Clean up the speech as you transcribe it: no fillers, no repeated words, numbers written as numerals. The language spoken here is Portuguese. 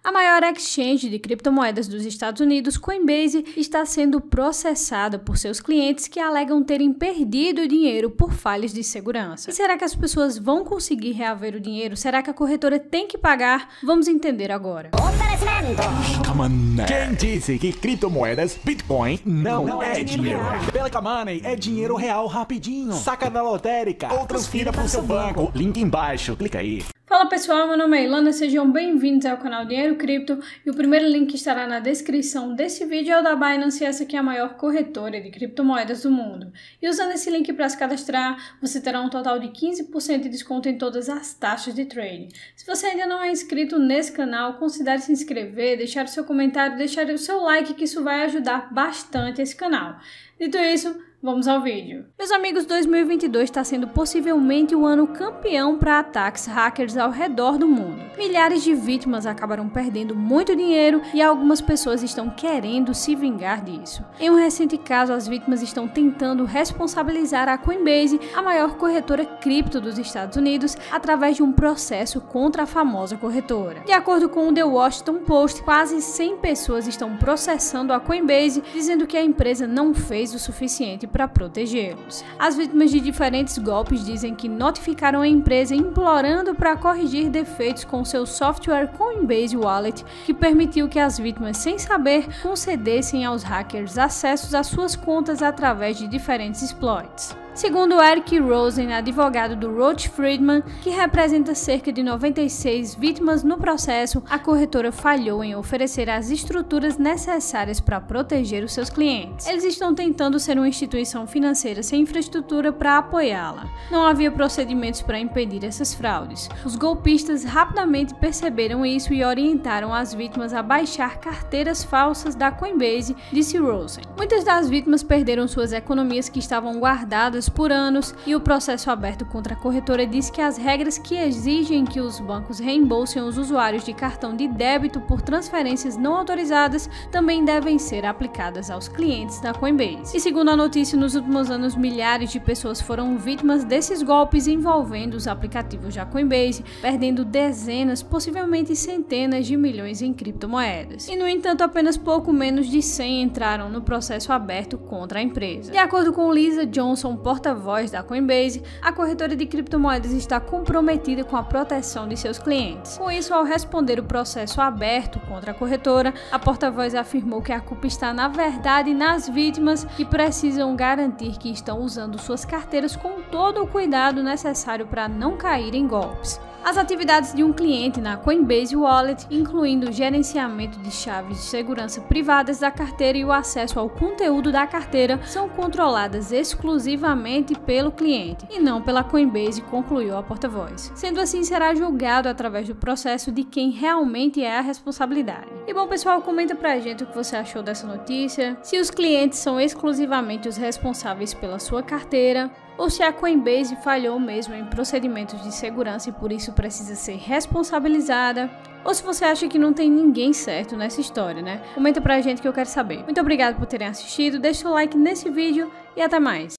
A maior exchange de criptomoedas dos Estados Unidos, Coinbase, está sendo processada por seus clientes que alegam terem perdido dinheiro por falhas de segurança. E será que as pessoas vão conseguir reaver o dinheiro? Será que a corretora tem que pagar? Vamos entender agora. Quem disse que criptomoedas, Bitcoin, não é dinheiro? Pelican Money é dinheiro real rapidinho. Saca na lotérica ou transfira para o seu banco. Link embaixo, clica aí. Fala pessoal, meu nome é Ilana, sejam bem-vindos ao canal Dinheiro Cripto e o primeiro link estará na descrição desse vídeo é o da Binance, essa aqui é a maior corretora de criptomoedas do mundo. E usando esse link para se cadastrar, você terá um total de 15% de desconto em todas as taxas de trading. Se você ainda não é inscrito nesse canal, considere se inscrever, deixar o seu comentário, deixar o seu like, que isso vai ajudar bastante esse canal. Dito isso, vamos ao vídeo. Meus amigos, 2022 está sendo possivelmente o ano campeão para ataques hackers ao redor do mundo. Milhares de vítimas acabaram perdendo muito dinheiro e algumas pessoas estão querendo se vingar disso. Em um recente caso, as vítimas estão tentando responsabilizar a Coinbase, a maior corretora cripto dos Estados Unidos, através de um processo contra a famosa corretora. De acordo com o The Washington Post, quase 100 pessoas estão processando a Coinbase, dizendo que a empresa não fez o suficiente para protegê-los. As vítimas de diferentes golpes dizem que notificaram a empresa implorando para corrigir defeitos com seu software Coinbase Wallet, que permitiu que as vítimas, sem saber, concedessem aos hackers acessos às suas contas através de diferentes exploits. Segundo Eric Rosen, advogado do Roach Friedman, que representa cerca de 96 vítimas no processo, a corretora falhou em oferecer as estruturas necessárias para proteger os seus clientes. Eles estão tentando ser uma instituição financeira sem infraestrutura para apoiá-la. Não havia procedimentos para impedir essas fraudes. Os golpistas rapidamente perceberam isso e orientaram as vítimas a baixar carteiras falsas da Coinbase, disse Rosen. Muitas das vítimas perderam suas economias que estavam guardadas por anos e o processo aberto contra a corretora diz que as regras que exigem que os bancos reembolsem os usuários de cartão de débito por transferências não autorizadas também devem ser aplicadas aos clientes da Coinbase. E segundo a notícia, nos últimos anos milhares de pessoas foram vítimas desses golpes envolvendo os aplicativos da Coinbase, perdendo dezenas, possivelmente centenas de milhões em criptomoedas. E no entanto, apenas pouco menos de 100 entraram no processo aberto contra a empresa. De acordo com Lisa Johnson, porta-voz da Coinbase, a corretora de criptomoedas está comprometida com a proteção de seus clientes. Com isso, ao responder o processo aberto contra a corretora, a porta-voz afirmou que a culpa está, na verdade, nas vítimas que precisam garantir que estão usando suas carteiras com todo o cuidado necessário para não cair em golpes. As atividades de um cliente na Coinbase Wallet, incluindo o gerenciamento de chaves de segurança privadas da carteira e o acesso ao conteúdo da carteira, são controladas exclusivamente pelo cliente e não pela Coinbase, concluiu a porta-voz. Sendo assim, será julgado através do processo de quem realmente é a responsabilidade. E bom pessoal, comenta pra gente o que você achou dessa notícia, se os clientes são exclusivamente os responsáveis pela sua carteira, ou se a Coinbase falhou mesmo em procedimentos de segurança e por isso precisa ser responsabilizada, ou se você acha que não tem ninguém certo nessa história, né? Comenta pra gente que eu quero saber. Muito obrigado por terem assistido, deixa o like nesse vídeo e até mais!